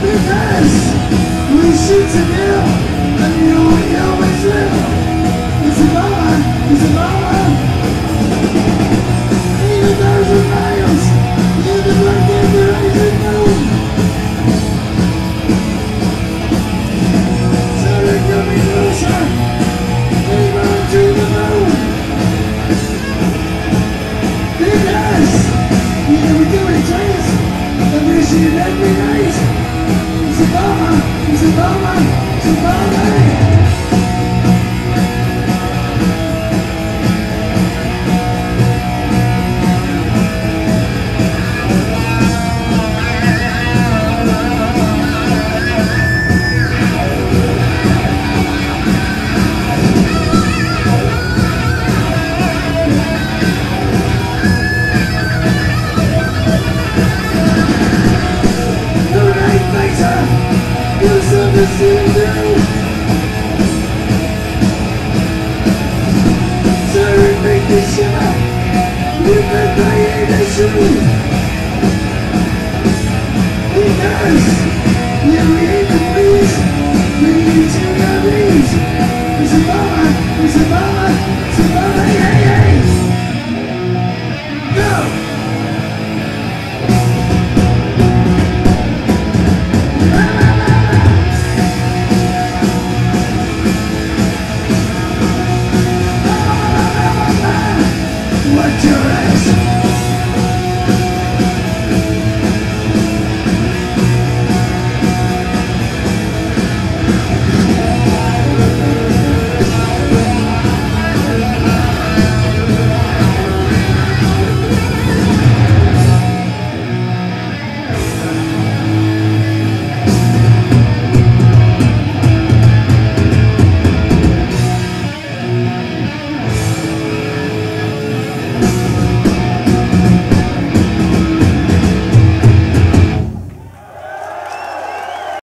Because we shoot to kill, and you always will. It's a mama, it's a mama. 80,000 miles in the black and the rising moon. So they're coming closer, they run to the moon. Because we do it twice, and we see it every night. It's a mama, it's a mama, it's a mama. Because we ain't the breeze, we need to the breeze. It's a mama, yeah, yeah.